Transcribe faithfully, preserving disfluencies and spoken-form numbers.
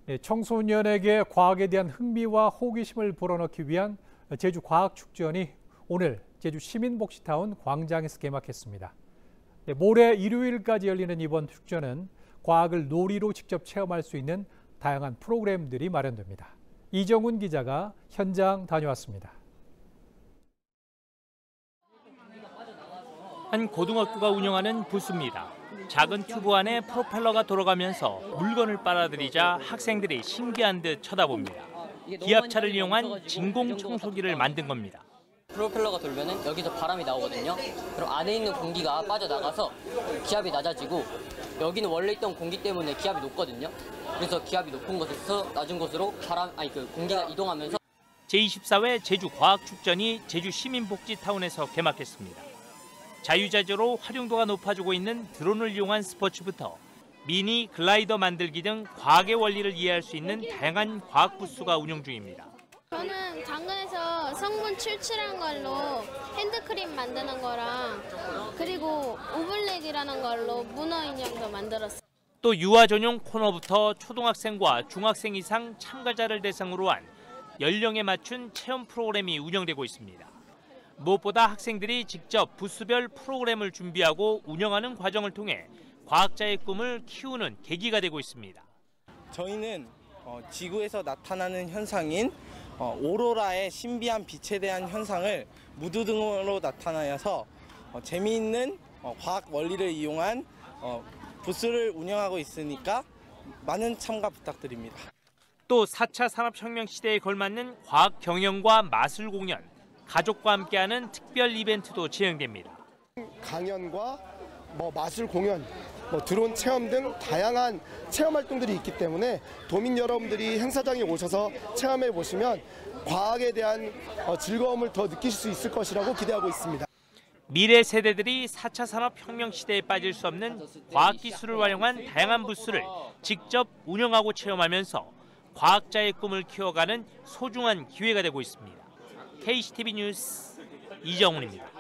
청소년에게 과학에 대한 흥미와 호기심을 불어넣기 위한 제주과학축전이 오늘 제주 시민복지타운 광장에서 개막했습니다. 모레 일요일까지 열리는 이번 축전은 과학을 놀이로 직접 체험할 수 있는 다양한 프로그램들이 마련됩니다. 이정훈 기자가 현장 다녀왔습니다. 한 고등학교가 운영하는 부스입니다. 작은 튜브 안에 프로펠러가 돌아가면서 물건을 빨아들이자 학생들이 신기한 듯 쳐다봅니다. 기압차를 이용한 진공 청소기를 만든 겁니다. 프로펠러가 돌면은 여기서 바람이 나오거든요. 그럼 안에 있는 공기가 빠져나가서 기압이 낮아지고 여기는 원래 있던 공기 때문에 기압이 높거든요. 그래서 기압이 높은 곳에서 낮은 곳으로 바람 아니 그 공기가 이동하면서 제이십사 회 제주과학축전이 제주 시민복지타운에서 개막했습니다. 자유자재로 활용도가 높아지고 있는 드론을 이용한 스포츠부터 미니 글라이더 만들기 등 과학의 원리를 이해할 수 있는 다양한 과학 부스가 운영 중입니다. 저는 당근에서 성분 추출한 걸로 핸드크림 만드는 거랑 그리고 오블랙이라는 걸로 문어 인형도 만들었어요. 또 유아 전용 코너부터 초등학생과 중학생 이상 참가자를 대상으로 한 연령에 맞춘 체험 프로그램이 운영되고 있습니다. 무엇보다 학생들이 직접 부스별 프로그램을 준비하고 운영하는 과정을 통해 과학자의 꿈을 키우는 계기가 되고 있습니다. 저희는 지구에서 나타나는 현상인 오로라의 신비한 빛에 대한 현상을 무드등으로 나타내서 재미있는 과학 원리를 이용한 부스를 운영하고 있으니까 많은 참가 부탁드립니다. 또 사 차 산업혁명 시대에 걸맞는 과학 경영과 마술 공연, 가족과 함께하는 특별 이벤트도 진행됩니다. 강연과 뭐 마술 공연, 뭐 드론 체험 등 다양한 체험 활동들이 있기 때문에 도민 여러분들이 행사장에 오셔서 체험해 보시면 과학에 대한 즐거움을 더 느끼실 수 있을 것이라고 기대하고 있습니다. 미래 세대들이 사 차 산업혁명 시대에 빠질 수 없는 과학기술을 활용한 다양한 부스를 직접 운영하고 체험하면서 과학자의 꿈을 키워가는 소중한 기회가 되고 있습니다. 케이씨티비 뉴스 이정훈입니다.